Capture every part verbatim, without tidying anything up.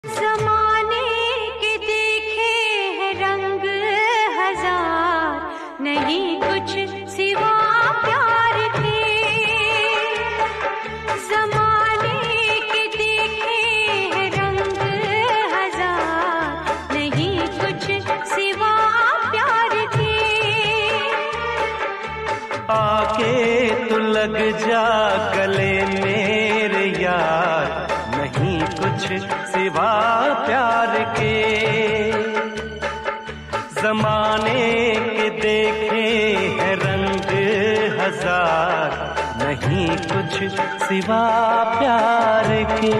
जमाने के देखे हैं रंग हजार, नहीं कुछ सिवा प्यार के। जमाने के देखे हैं रंग हजार, नहीं कुछ सिवा प्यार के। आके तू लग जा गले मेरे यार, नहीं कुछ सिवा प्यार के। जमाने के देखे हैं रंग हजार, नहीं कुछ सिवा प्यार के।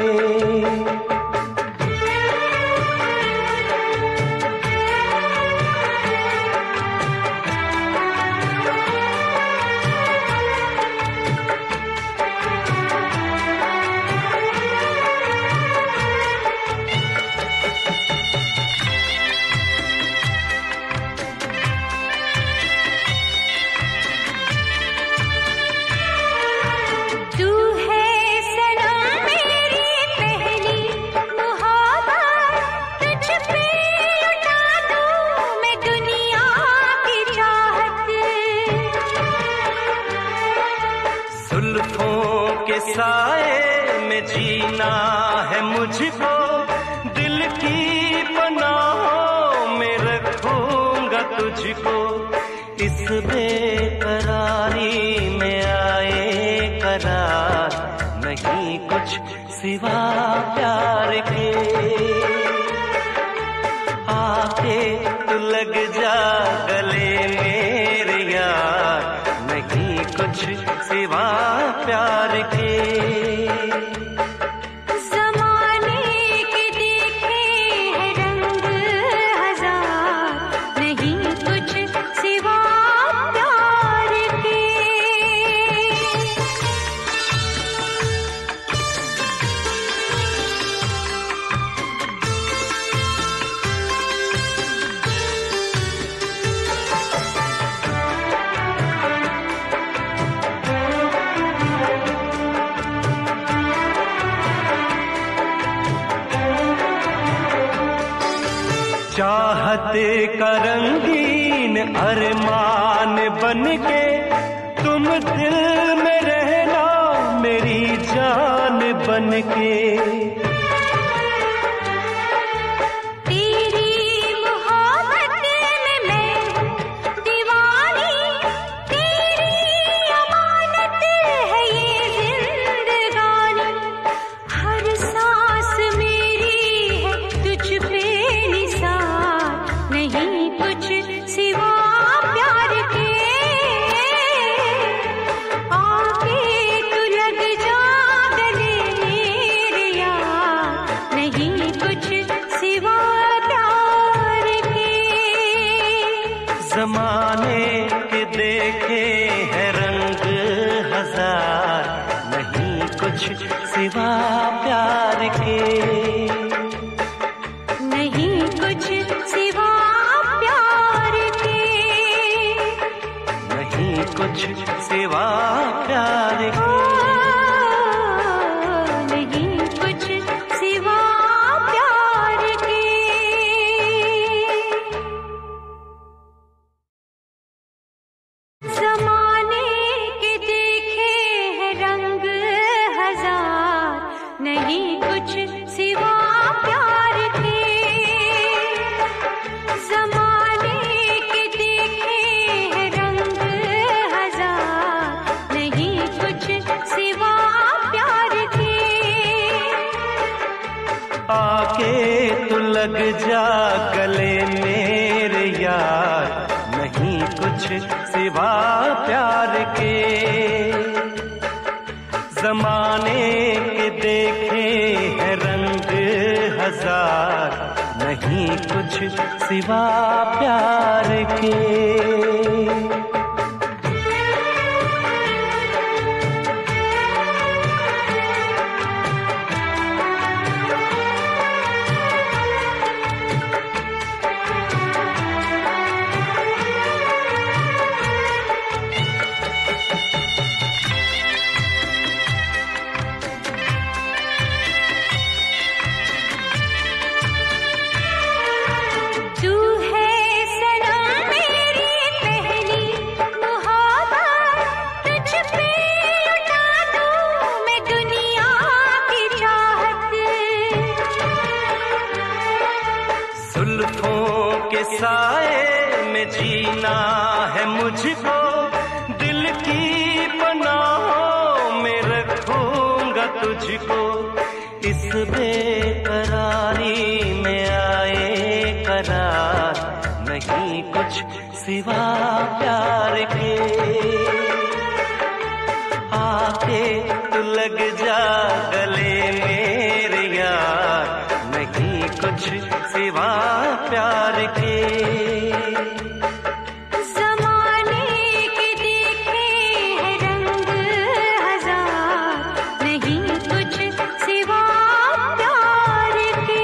साए में जीना है मुझको, दिल की पनाहों में रखूंगा तुझको। इस बेकरारी में आए करार, नहीं कुछ सिवा प्यार के। आके तू लग जा गले मेरे यार, नहीं कुछ सिवा प्यार के। जमाने के देखे हैं रंग हजार, नहीं कुछ सिवा प्यार के। चाहत का रंगीन अरमान बन के तुम दिल में रहना मेरी जान बन के। जमाने के देखे हैं रंग हजार, नहीं कुछ सिवा प्यार के। नहीं कुछ सिवा प्यार के। नहीं कुछ सिवा प्यार के। नहीं कुछ सिवा प्यार के। जमाने के देखे हैं रंग हजार, नहीं कुछ सिवा प्यार के। आके तू लग जा गले मेरे यार, नहीं कुछ सिवा प्यार के। जमाने के देखे हैं रंग हजार, नहीं कुछ सिवा प्यार के। जुल्फों के साए में जीना है मुझको, दिल की पनाहों में रखूंगा तुझको। इस बेकरारी में आए करार, नहीं कुछ सिवा प्यार के। आके तू लग जा गले मेरे यार, नहीं कुछ सिवा प्यार के। ज़माने के देखे हैं रंग हजार, नहीं कुछ सिवा प्यार के।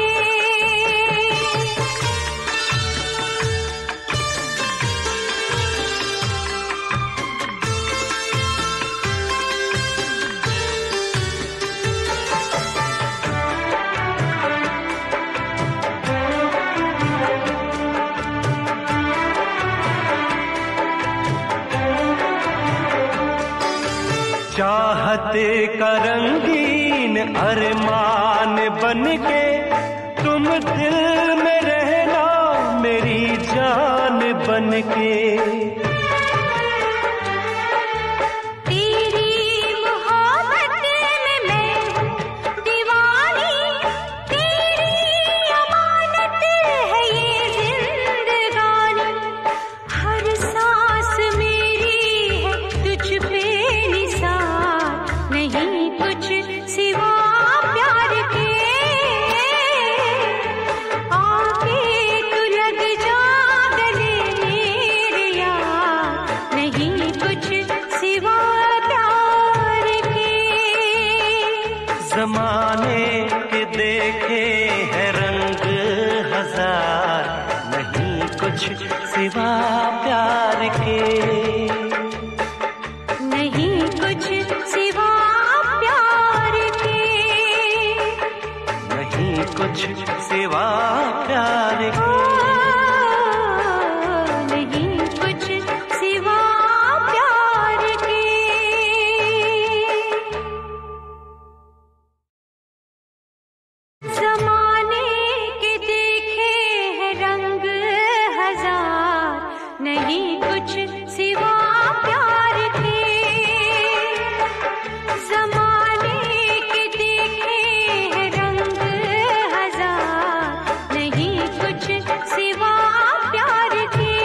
चाहत का रंगीन अरमान बन के तुम दिल में रहना मेरी जान बन के। ज़माने के देखे हैं रंग हजार, नहीं कुछ सिवा प्यार के। नहीं कुछ सिवा प्यार के। नहीं कुछ सिवा प्यार के। नहीं कुछ सिवा प्यार के। ज़माने के देखे हैं रंग हजार, नहीं कुछ सिवा प्यार के। ज़माने के देखे हैं रंग हजार, नहीं कुछ सिवा प्यार के।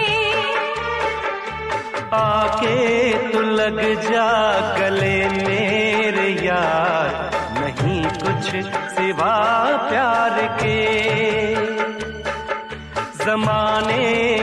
आके तू लग जा गले मेरे यार, नहीं कुछ सिवा प्यार के। ज़माने